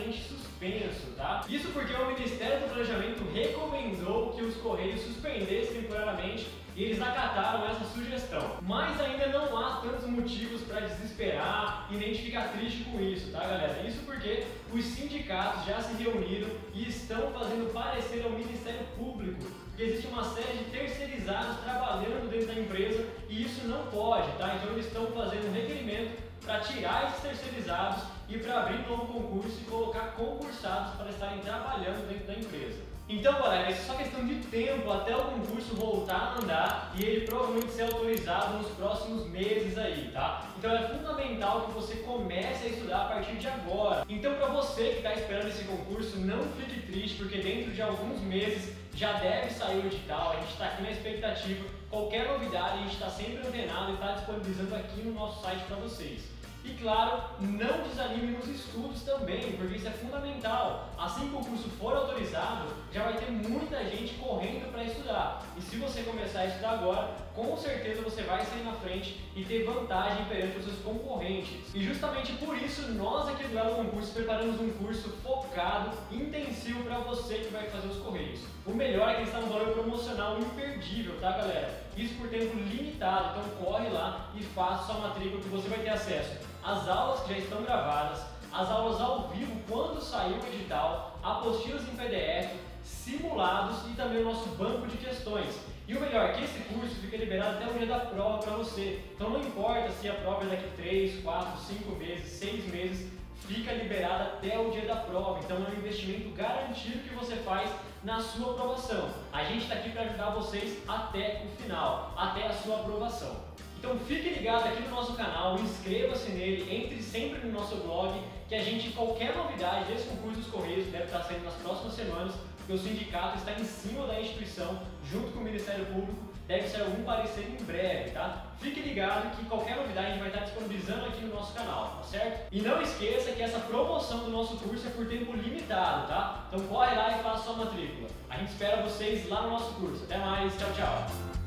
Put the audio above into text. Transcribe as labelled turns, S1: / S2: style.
S1: temporariamente suspenso, tá? Isso porque o Ministério do Planejamento recomendou que os Correios suspendessem temporariamente e eles acataram essa sugestão. Mas ainda não há tantos motivos para desesperar e nem de ficar triste com isso, tá, galera? Isso porque os sindicatos já se reuniram e estão fazendo parecer ao Ministério Público que existe uma série de terceirizados trabalhando dentro da empresa e isso não pode, tá? Então eles estão fazendo um requerimento para tirar esses terceirizados e para abrir um novo concurso e colocar concursados para estarem trabalhando dentro da empresa. Então, galera, isso é só questão de tempo até o concurso voltar a andar e ele provavelmente ser autorizado nos próximos meses aí, tá? Então é fundamental que você comece a estudar a partir de agora. Então, para você que está esperando esse concurso, não fique triste, porque dentro de alguns meses já deve sair o edital, a gente está aqui na expectativa. Qualquer novidade a gente está sempre antenado e está disponibilizando aqui no nosso site para vocês. E claro, não desanime nos estudos também, porque isso é fundamental. Assim que o curso for autorizado, já vai ter muita gente correndo para estudar. E se você começar a estudar agora, com certeza você vai sair na frente e ter vantagem perante os seus concorrentes. E justamente por isso, nós aqui do Elo Concurso preparamos um curso focado, intensivo para você que vai fazer os Correios. O melhor é que ele está num valor promocional imperdível, tá, galera? Isso por tempo limitado, então corre lá e faça sua matrícula que você vai ter acesso às aulas que já estão gravadas, as aulas ao vivo quando sair o edital, apostilas em PDF, simulados e também o nosso banco de questões. E o melhor é que esse curso fica liberado até o dia da prova para você. Então não importa se a prova é daqui 3, 4, 5 meses, 6 meses, fica liberada até o dia da prova. Então é um investimento garantido que você faz na sua aprovação. A gente está aqui para ajudar vocês até o final, até a sua aprovação. Então fique ligado aqui no nosso canal, inscreva-se nele, entre sempre no nosso blog, que a gente, qualquer novidade desse concurso dos Correios deve estar saindo nas próximas semanas, porque o sindicato está em cima da instituição, junto com o Ministério Público, deve sair algum parecer em breve, tá? Fique ligado que qualquer novidade a gente vai estar disponibilizando aqui no nosso canal, tá certo? E não esqueça que essa promoção do nosso curso é por tempo limitado, tá? Então corre lá e faça sua matrícula. A gente espera vocês lá no nosso curso. Até mais, tchau, tchau!